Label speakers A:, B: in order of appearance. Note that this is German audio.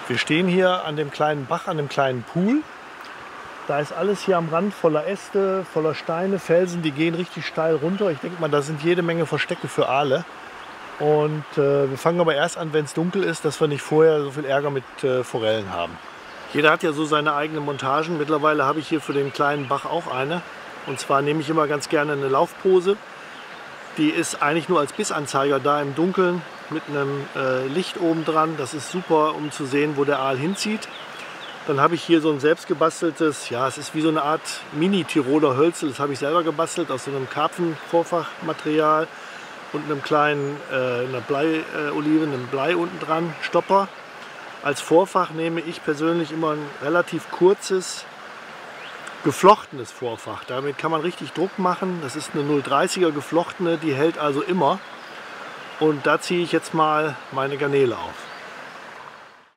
A: Wir stehen hier an dem kleinen Bach, an dem kleinen Pool. Da ist alles hier am Rand voller Äste, voller Steine, Felsen, die gehen richtig steil runter. Ich denke mal, da sind jede Menge Verstecke für Aale. Und wir fangen aber erst an, wenn es dunkel ist, dass wir nicht vorher so viel Ärger mit Forellen haben. Jeder hat ja so seine eigenen Montagen. Mittlerweile habe ich hier für den kleinen Bach auch eine. Und zwar nehme ich immer ganz gerne eine Laufpose. Die ist eigentlich nur als Bissanzeiger da im Dunkeln mit einem Licht oben dran. Das ist super, um zu sehen, wo der Aal hinzieht. Dann habe ich hier so ein selbst gebasteltes, ja, es ist wie so eine Art Mini-Tiroler Hölzel. Das habe ich selber gebastelt aus so einem Karpfenvorfachmaterial und einem kleinen einer Bleiolive, einem Blei unten dran, Stopper. Als Vorfach nehme ich persönlich immer ein relativ kurzes, geflochtenes Vorfach. Damit kann man richtig Druck machen. Das ist eine 0,30er geflochtene, die hält also immer. Und da ziehe ich jetzt mal meine Garnele auf.